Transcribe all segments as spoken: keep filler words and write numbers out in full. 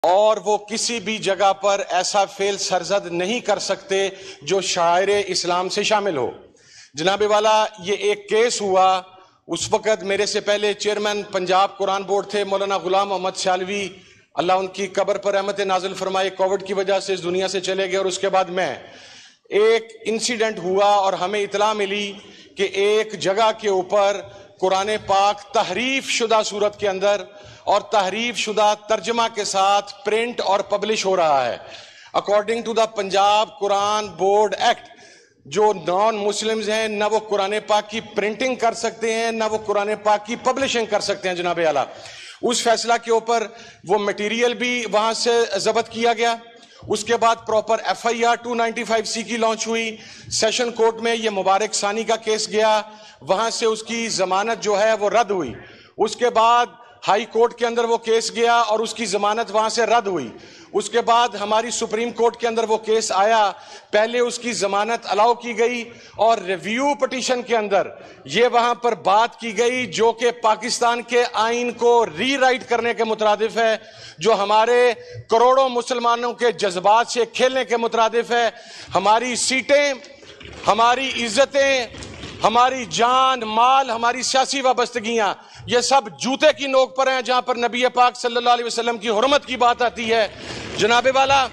और वो किसी भी जगह पर ऐसा फेल सरजद नहीं कर सकते जो शायरे इस्लाम से शामिल हो। जनाबे वाला, ये एक केस हुआ, उस वक़्त मेरे से पहले चेयरमैन पंजाब कुरान बोर्ड थे मौलाना गुलाम मोहम्मद सियालवी, अल्लाह उनकी कब्र पर रहमत नाजिल फरमाए, कोविड की वजह से इस दुनिया से चले गए। और उसके बाद मैं एक इंसिडेंट हुआ और हमें इतला मिली कि एक जगह के ऊपर कुरान पाक तहरीफ शुदा सूरत के अंदर और तहरीफ शुदा तर्जमा के साथ प्रिंट और पब्लिश हो रहा है। According to the Punjab Quran board act, जो नॉन मुस्लिम्स हैं न वो कुरान पाक की प्रिंटिंग कर सकते हैं न वो कुरान पाक की पब्लिशिंग कर सकते हैं। जनाब आला, उस फैसला के ऊपर वो मटेरियल भी वहां से जब्त किया गया। उसके बाद proper F I R two ninety five C की लॉन्च हुई। सेशन कोर्ट में ये मुबारक सानी का केस गया, वहां से उसकी जमानत जो है वो रद्द हुई। उसके बाद हाई कोर्ट के अंदर वो केस गया और उसकी जमानत वहां से रद्द हुई। उसके बाद हमारी सुप्रीम कोर्ट के अंदर वो केस आया, पहले उसकी जमानत अलाउ की गई और रिव्यू पिटीशन के अंदर ये वहां पर बात की गई जो कि पाकिस्तान के आइन को रीराइट करने के मुतरादिफ है, जो हमारे करोड़ों मुसलमानों के जज्बात से खेलने के मुतरादिफ है। हमारी सीटें, हमारी इज्जतें, हमारी जान माल, हमारी सियासी वाबस्तगियां, ये सब जूते की नोक पर हैं जहां पर नबी पाक सल्लल्लाहु अलैहि वसल्लम की हुर्मत की बात आती है। जनाबे वाला,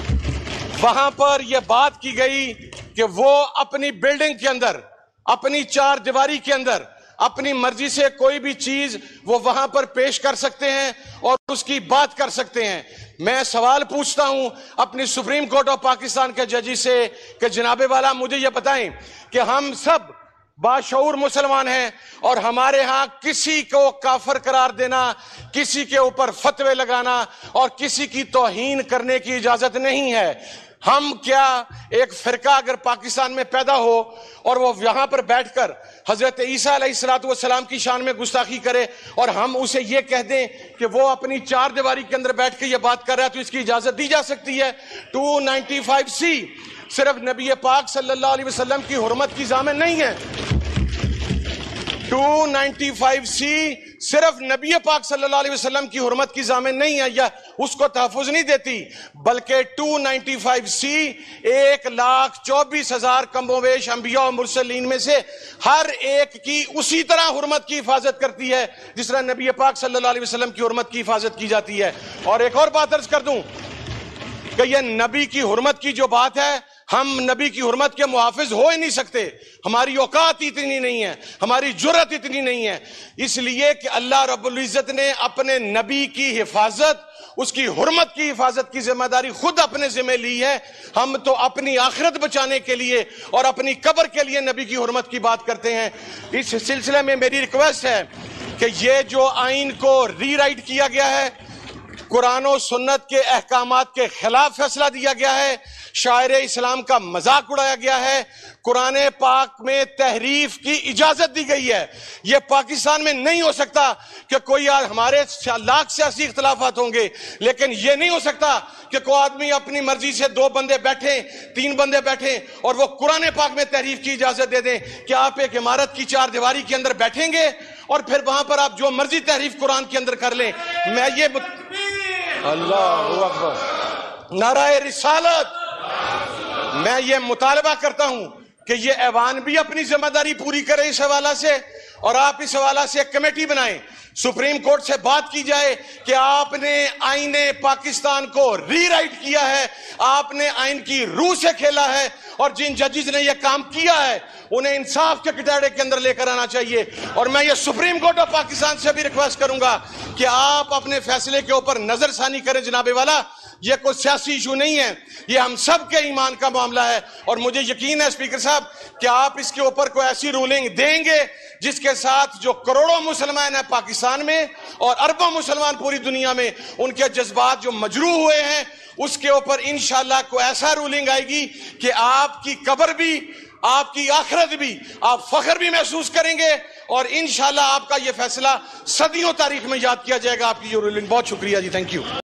वहां पर यह बात की गई कि वो अपनी बिल्डिंग के अंदर, अपनी चार दीवारी के अंदर अपनी मर्जी से कोई भी चीज वो वहां पर पेश कर सकते हैं और उसकी बात कर सकते हैं। मैं सवाल पूछता हूं अपनी सुप्रीम कोर्ट ऑफ पाकिस्तान के जजी से कि जनाबे वाला, मुझे यह बताएं कि हम सब बाशऊर मुसलमान हैं और हमारे यहां किसी को काफिर करार देना, किसी के ऊपर फतवे लगाना और किसी की तौहीन करने की इजाजत नहीं है। हम क्या एक फिरका अगर पाकिस्तान में पैदा हो और वो यहां पर बैठकर हजरत ईसा अलैहिस्सलातु वस्सलाम की शान में गुस्ताखी करे और हम उसे ये कह दें कि वो अपनी चार दीवारी के अंदर बैठ के ये बात कर रहा है, तो इसकी इजाजत दी जा सकती है? टू नाइन्टी फाइव सी सिर्फ नबी पाक सल्लल्लाहु अलैहि वसल्लम की हुर्मत की जामिन नहीं है। टू नाइन्टी फाइव सी सिर्फ नबी पाक सल्लल्लाहु अलैहि वसल्लम की हुर्मत की जामिन नहीं है या उसको तहफुज नहीं देती, बल्कि टू नाइन्टी फाइव सी एक लाख चौबीस हजार कमोवेश अंबिया और मुरसलीन में से हर एक की उसी तरह हुर्मत की हिफाजत करती है जिस तरह नबी पाक सल्लल्लाहु अलैहि वसल्लम की हुर्मत की हिफाजत की जाती है। और एक और बात अर्ज कर दूं कि यह नबी की हुर्मत की जो बात है, हम नबी की हुर्मत के मुहाफिज हो ही नहीं सकते। हमारी औकात इतनी नहीं है, हमारी जुर्रत इतनी नहीं है, इसलिए कि अल्लाह रब्बुल इज्जत ने अपने नबी की हिफाजत, उसकी हुर्मत की हिफाजत की जिम्मेदारी खुद अपने जिम्मे ली है। हम तो अपनी आखिरत बचाने के लिए और अपनी कब्र के लिए नबी की हुर्मत की बात करते हैं। इस सिलसिले में मेरी रिक्वेस्ट है कि ये जो आइन को रीराइट किया गया है, कुरान और सुन्नत के अहकामात के खिलाफ फैसला दिया गया है, शायर इस्लाम का मजाक उड़ाया गया है, कुरान पाक में तहरीफ की इजाजत दी गई है। यह पाकिस्तान में नहीं हो सकता कि कोई, हमारे लाख सियासी इख्तलाफात होंगे, लेकिन यह नहीं हो सकता कि कोई आदमी अपनी मर्जी से दो बंदे बैठे, तीन बंदे बैठे और वो कुरान पाक में तहरीफ की इजाजत दे दें कि आप एक इमारत की चार दीवारी के अंदर बैठेंगे और फिर वहां पर आप जो मर्जी तहरीफ कुरान के अंदर कर लें। मैं ये अल्लाहु अकबर, नाराए रिसालत, मैं ये मुतालबा करता हूं कि ये ऐवान भी अपनी जिम्मेदारी पूरी करे इस हवाला से और आप इस हवाला से एक कमेटी बनाएं, सुप्रीम कोर्ट से बात की जाए कि आपने आईने पाकिस्तान को रीराइट किया है, आपने आइन की रूह से खेला है और जिन जजेस ने यह काम किया है उन्हें इंसाफ के कटहरे के अंदर लेकर आना चाहिए। और मैं ये सुप्रीम कोर्ट ऑफ पाकिस्तान से भी रिक्वेस्ट करूंगा कि आप अपने फैसले के ऊपर नजरसानी करें। जनाबे वाला, यह कोई सियासी इशू नहीं है, यह हम सब के ईमान का मामला है और मुझे यकीन है स्पीकर साहब कि आप इसके ऊपर कोई ऐसी रूलिंग देंगे जिसके साथ जो करोड़ों मुसलमान हैं पाकिस्तान में और अरबों मुसलमान पूरी दुनिया में, उनके जज्बात जो मजरूह हुए हैं, उसके ऊपर इंशाअल्लाह कोई ऐसा रूलिंग आएगी कि आपकी कब्र भी, आपकी आखिरत भी, आप फख्र भी महसूस करेंगे और इंशाअल्लाह आपका यह फैसला सदियों तारीख में याद किया जाएगा। आपकी ये रूलिंग, बहुत शुक्रिया जी, थैंक यू।